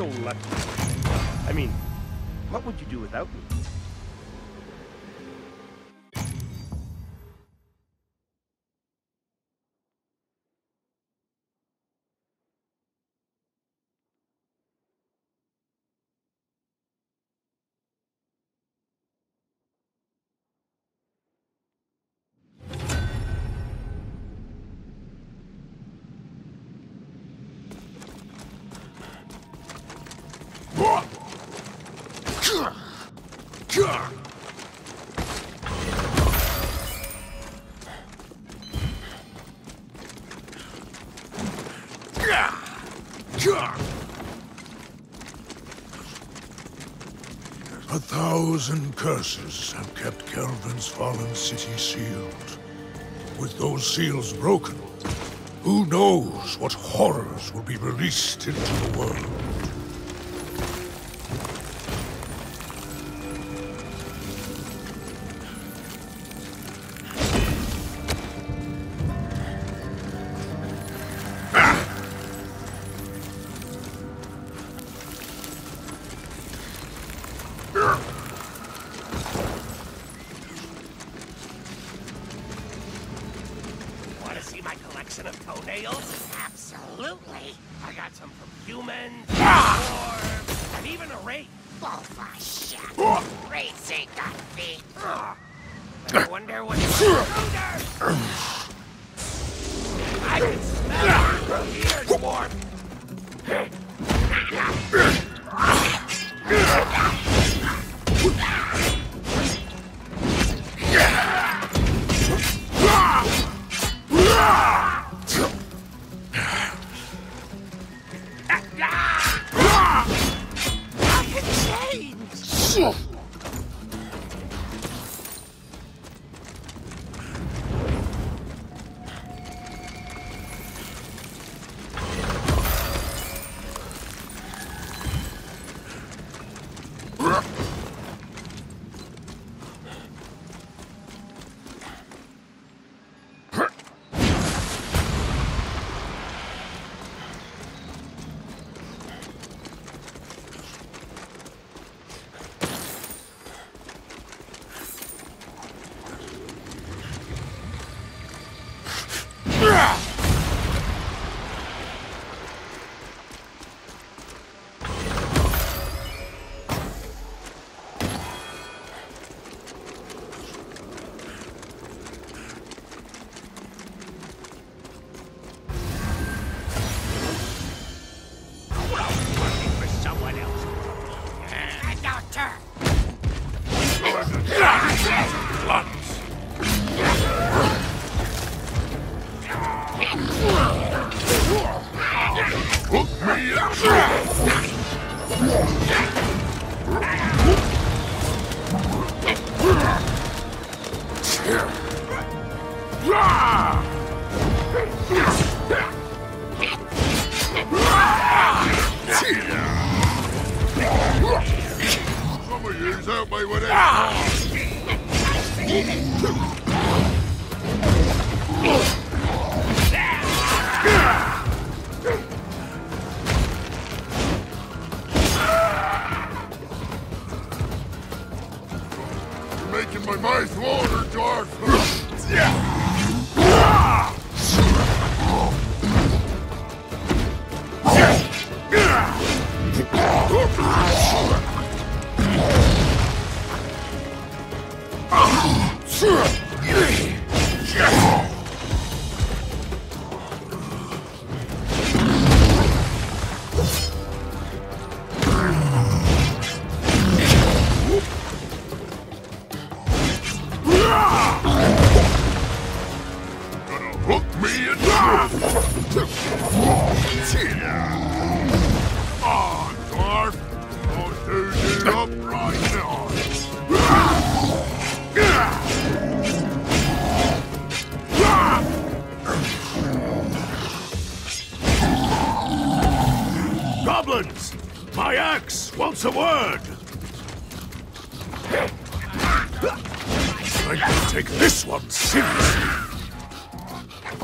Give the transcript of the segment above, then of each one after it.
so lucky. I mean, what would you do without me? A thousand curses have kept Kelvin's fallen city sealed. With those seals broken, who knows what horrors will be released into the world? Of toenails? Absolutely. I got some from humans, dwarves, and even a wraith. Bullshit. Wraiths ain't got feet. I wonder what's intruder. I can smell it from here, dwarf. Making my mouth water, Dwarf. Goblins! My axe wants a word! I can take this one seriously.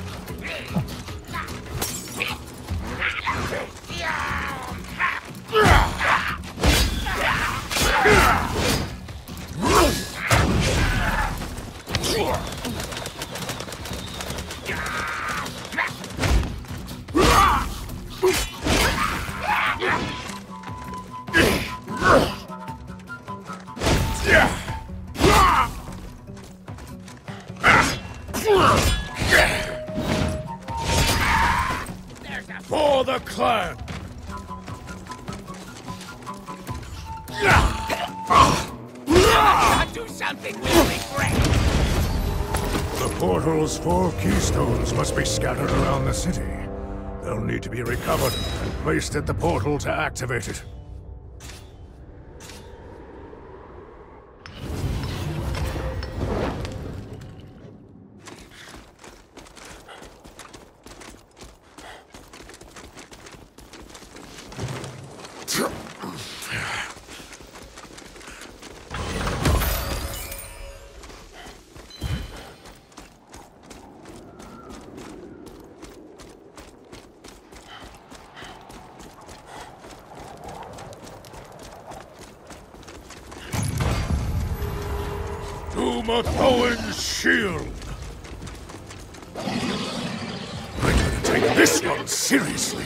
Yeah. the clan! I'll do something really great! The portal's 4 keystones must be scattered around the city. They'll need to be recovered and placed at the portal to activate it. Owen's shield! I'm gonna take this one seriously!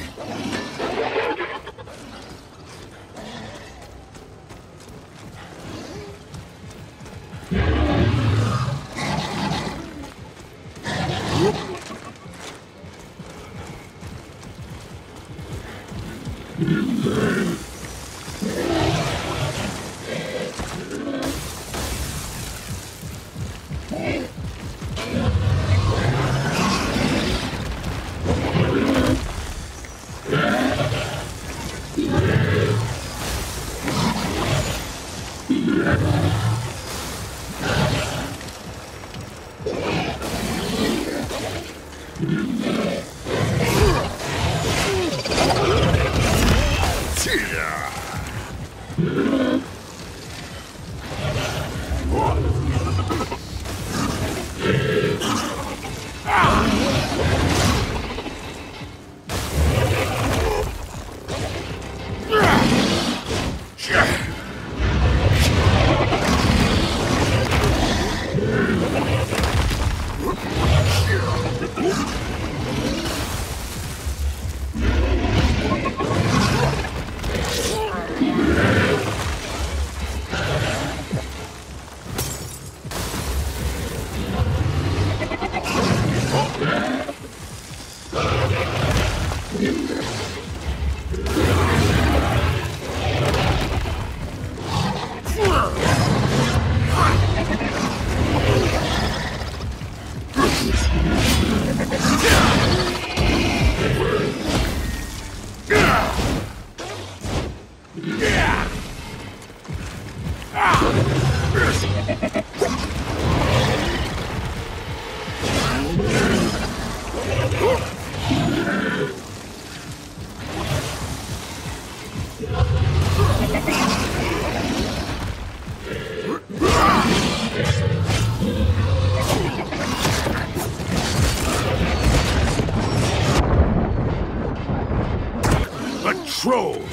Troll!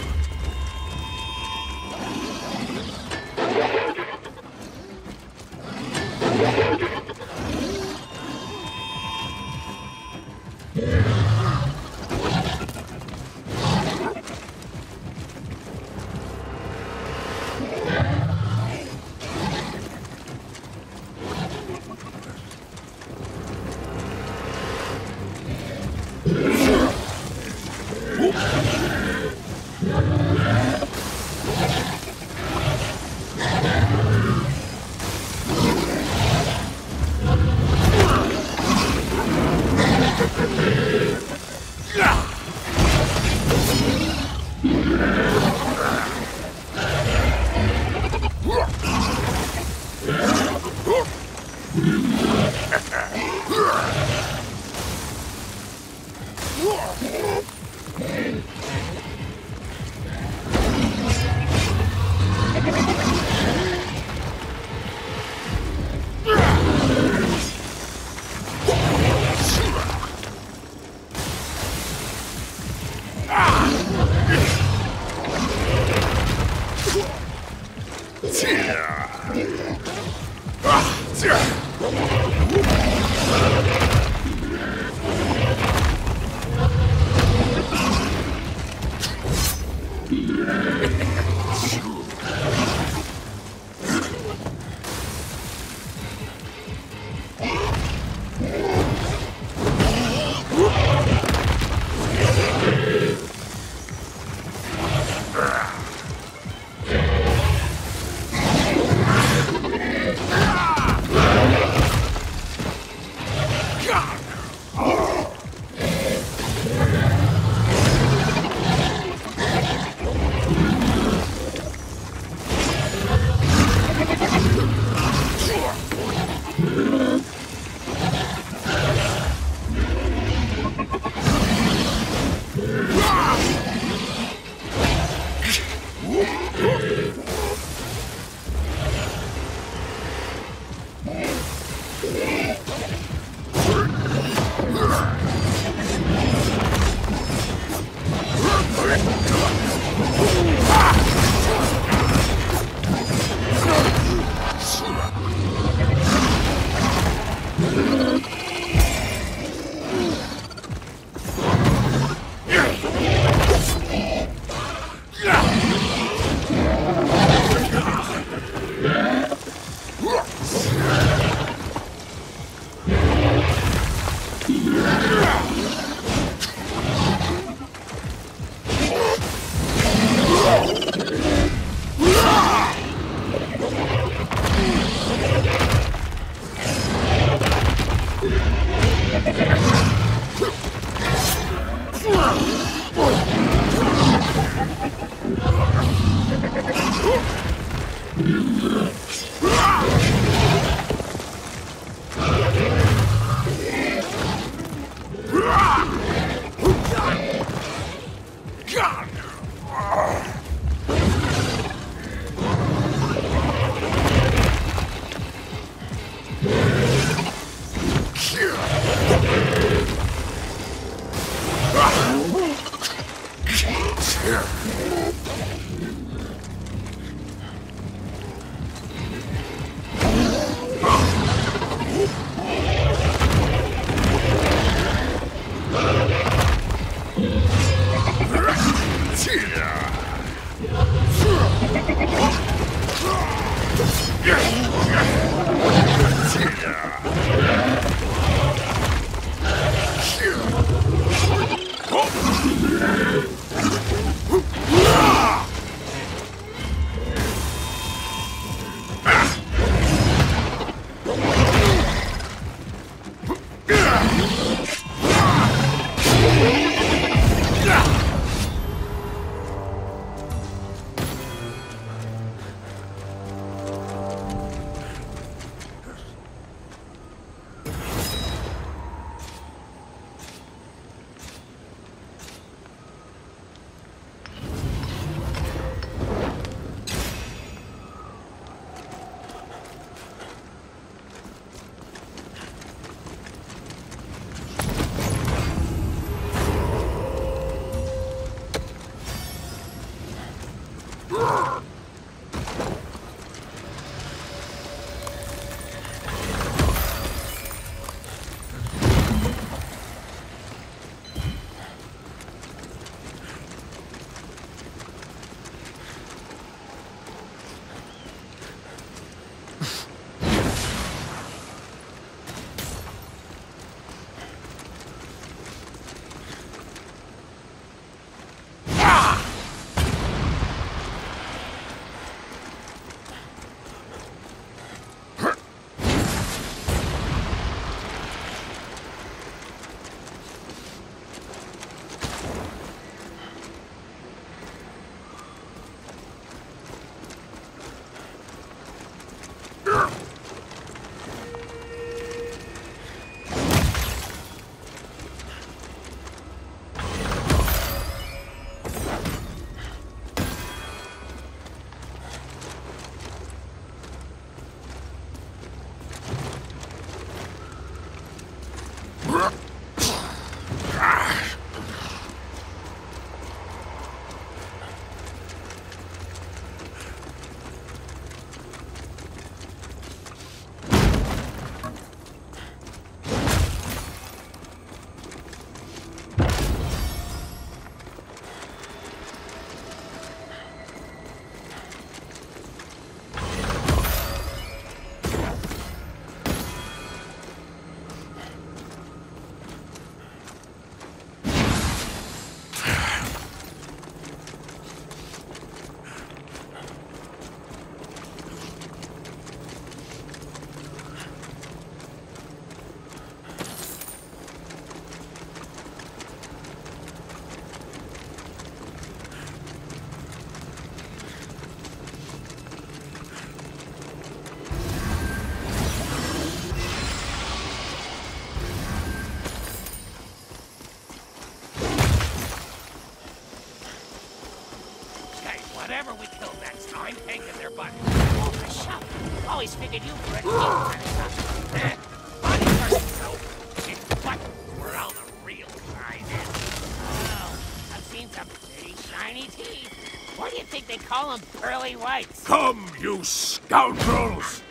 always figured you were a king kind of stuff. Funny person, so. But where all the real guys is. Oh, I've seen some pretty shiny teeth. Why do you think they call them pearly whites? Come, you scoundrels!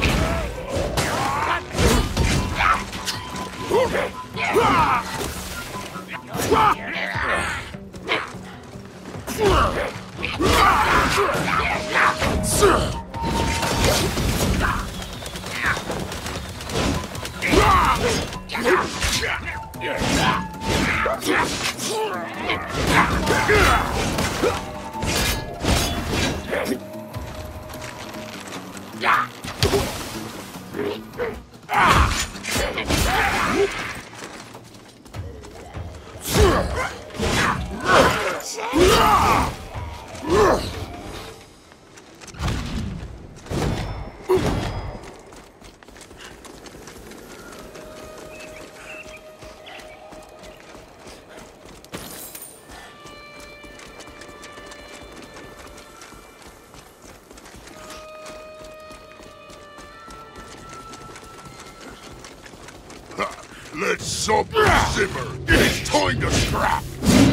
Let supper simmer. It's time to scrap.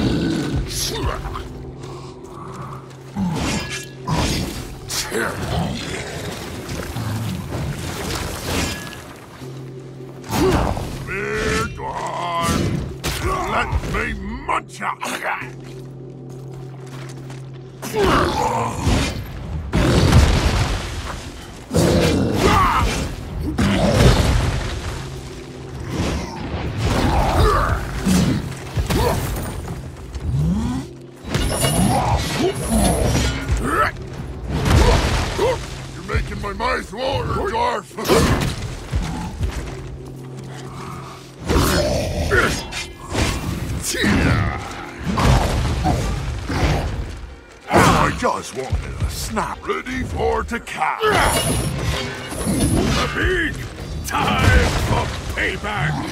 We're gone. Let me munch ya. You're making my mouth water, Dwarf. I just wanted a snap ready for to catch. A big time for payback!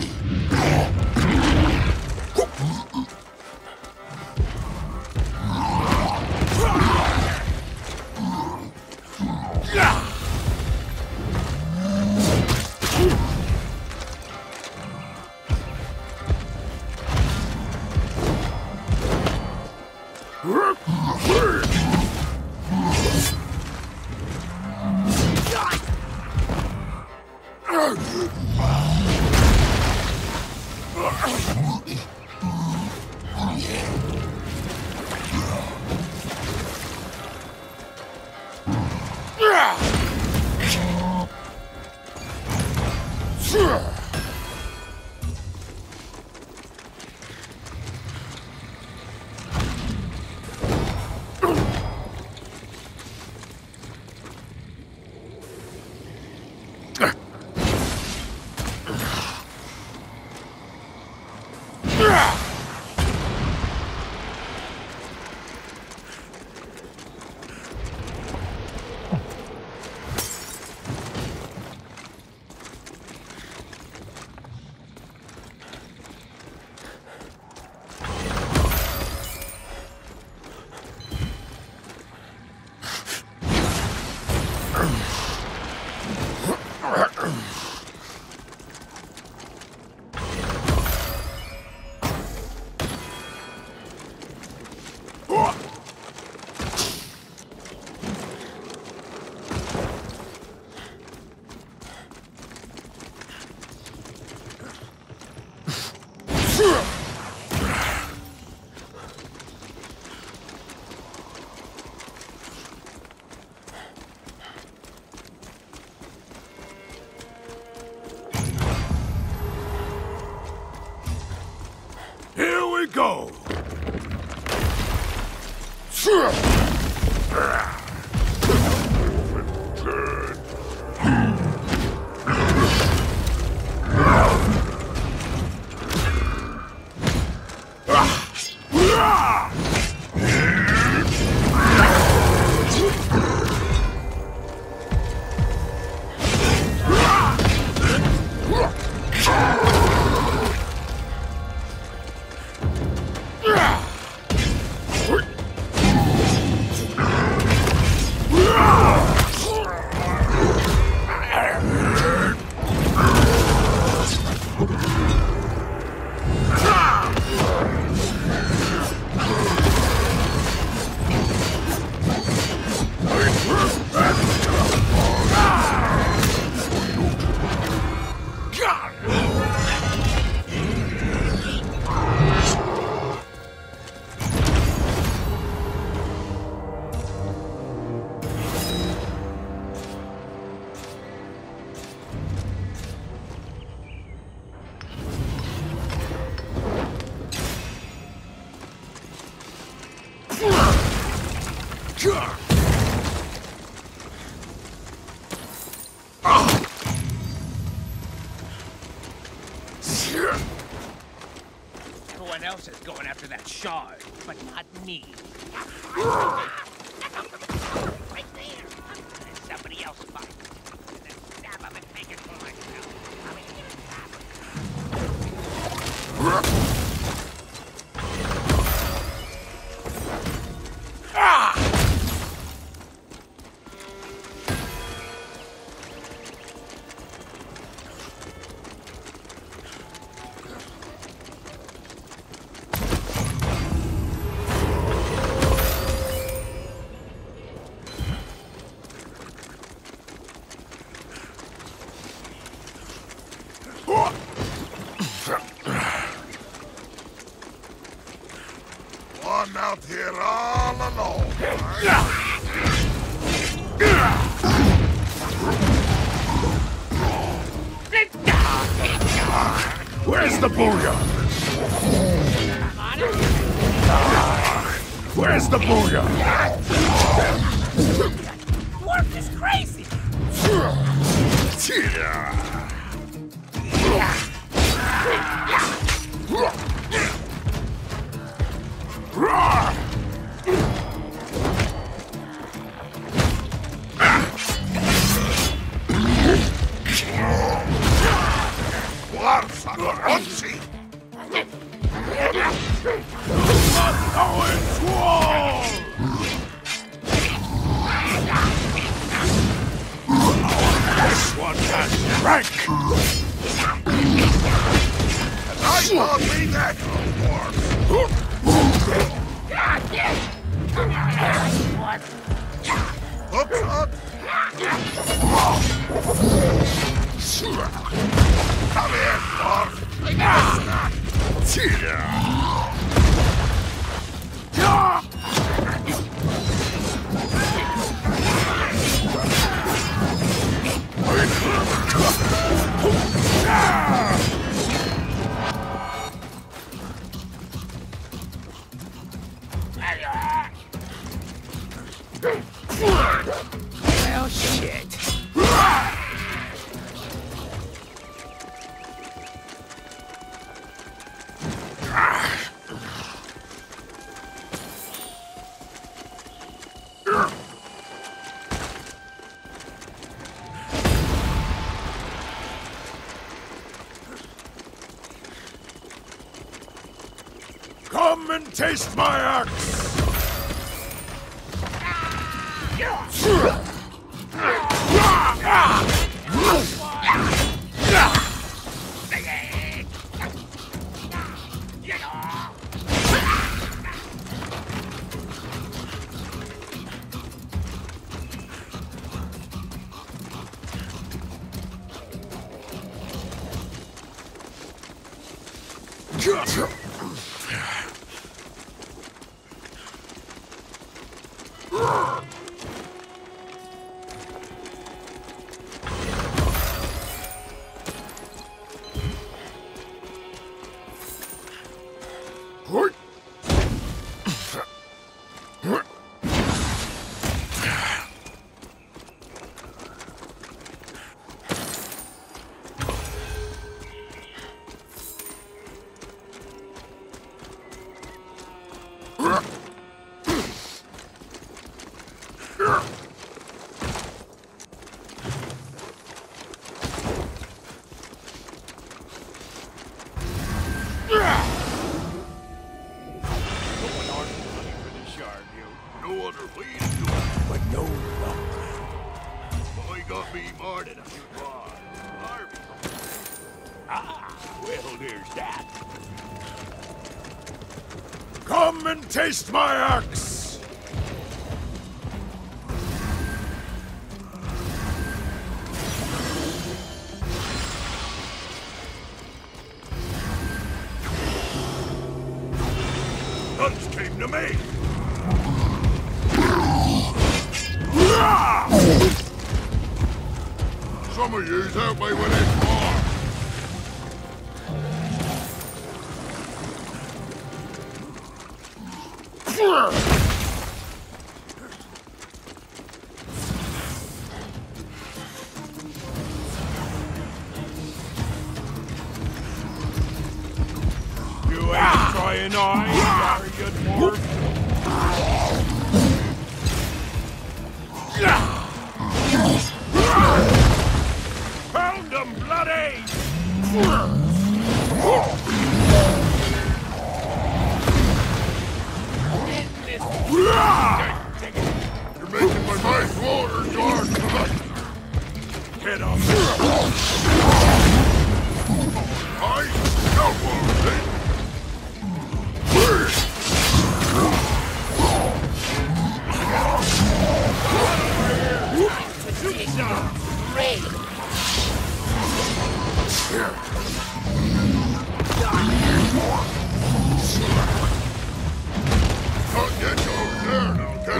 Here we go! else is going after that shard, but not me. Right there. Let somebody else fight. And then stab him and take it for myself. One out here all alone. Where's the booyah? Where's the booyah? Dwarf is crazy! Dwarfs are crunchy. This one has rank! And I thought we that dwarfs. Hooks up. Come here, dwarf. I need a snack. Well, shit. Come and taste my axe! Come and taste my axe! Guns came to me! Some of yous help me with this farm. You ain't trying trying are you, dwarf? Pound 'em, bloody! You're making my mind water, Dwarf. Get up! I know it. Raid. I'll get you over there, little kid.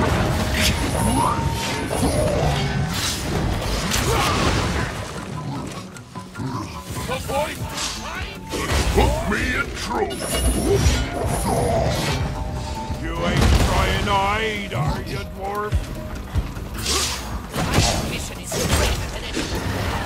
Put me in trouble. You ain't trying to hide, are you, dwarf? Mission is greater than anything.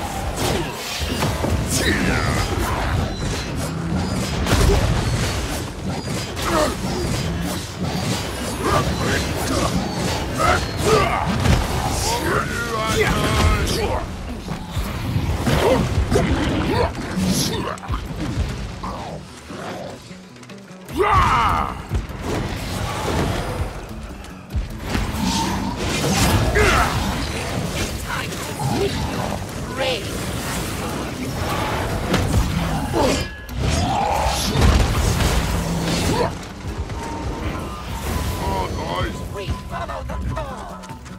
Raid. We follow the call.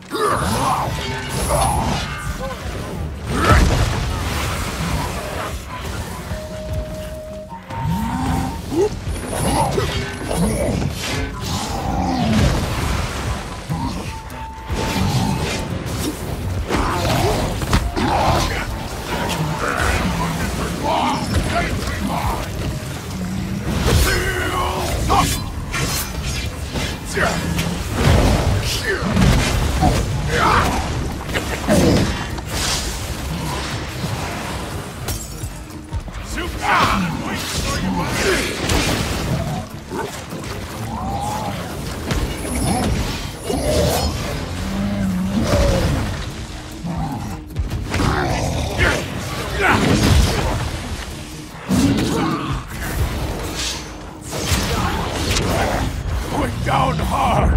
Down hard.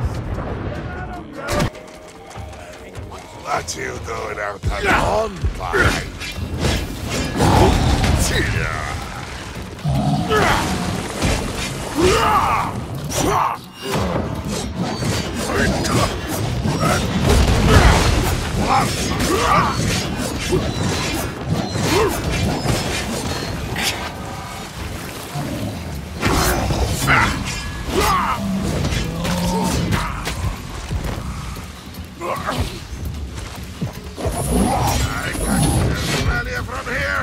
What you doing out on the bonfire? From here,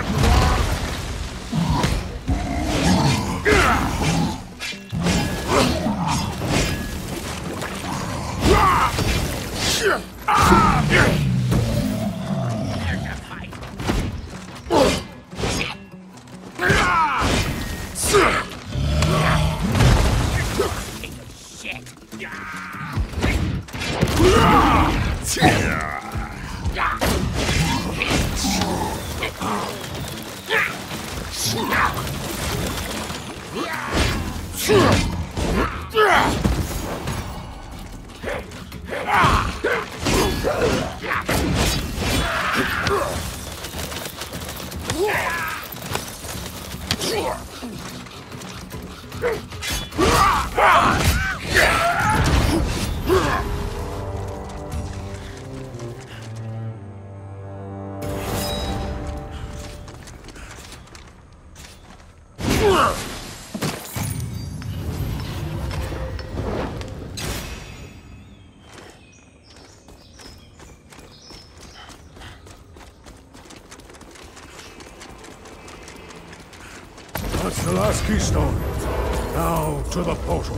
That's the last keystone. Now to the portal.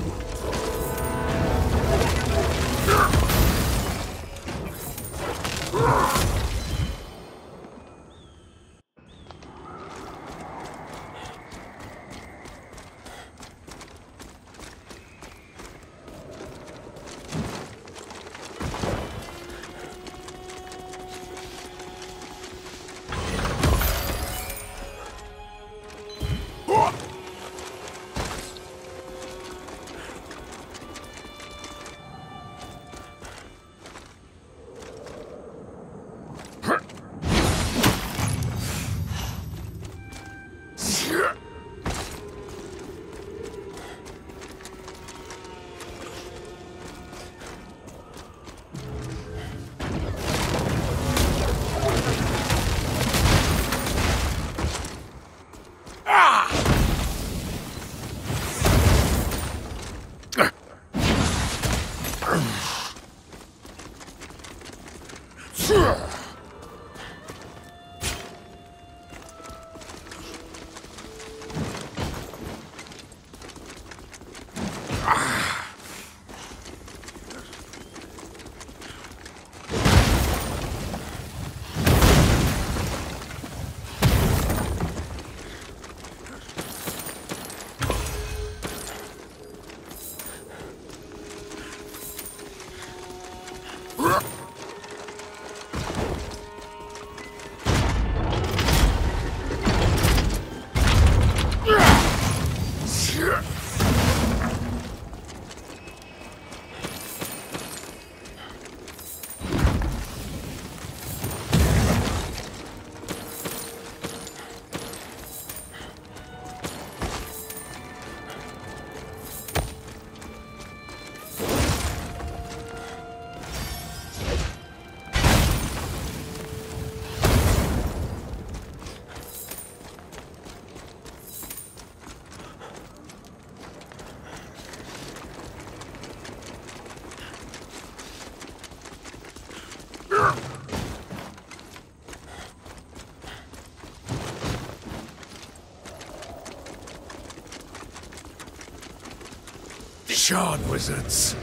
Shard wizards.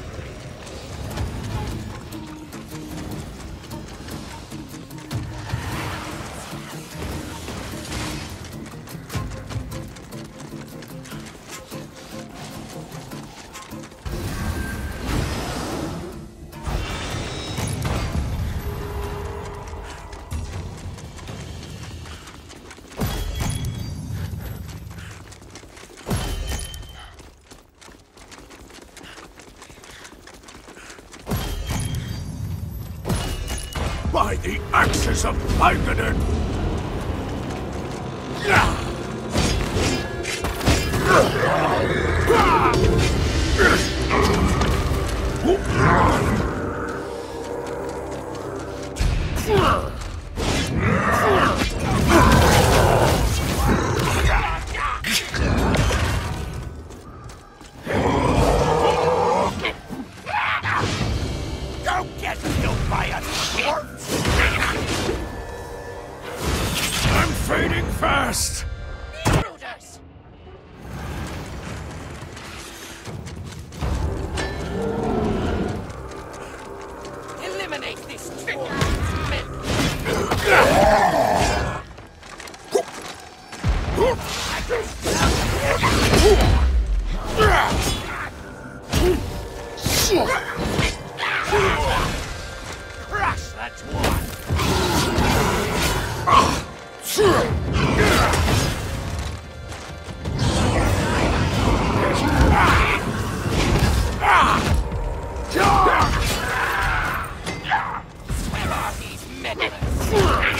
By the axes of Magdalene! Don't get killed by a dwarf! I'm fading fast. Intruders! Eliminate this trick! Crush the dwarf! Where are these meddlers?